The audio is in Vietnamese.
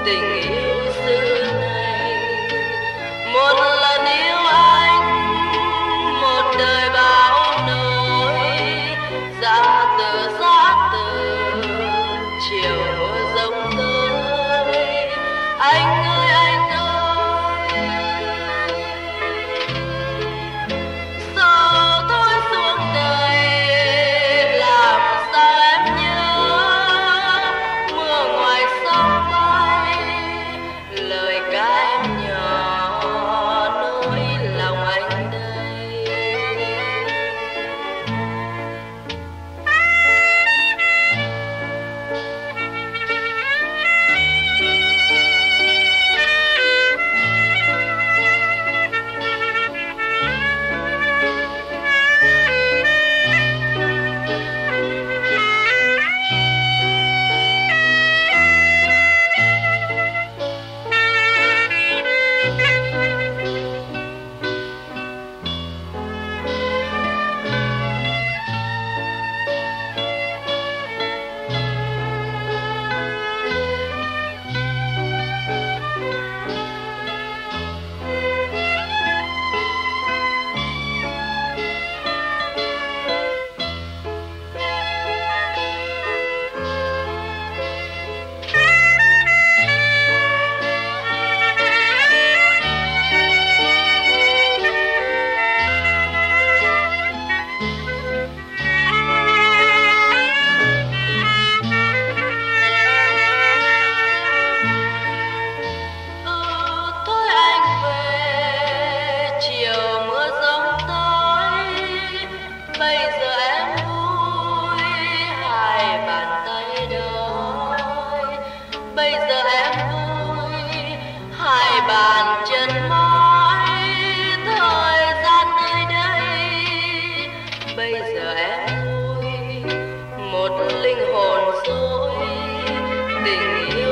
tình yêu xứ này. Một lần yêu anh, một đời bão nỗi, giã từ chiều mưa giông tới. Anh ơi anh ơi, giờ tôi xuống đời làm sao em nhớ mưa ngoài sông bay, lời ca em nhỏ nỗi lòng anh đây. Bây giờ em vui, hai bàn tay đôi. Bây giờ em vui, hai bàn chân mỏi. Thời gian nơi đây, bây giờ em vui, một linh hồn dối. Tình yêu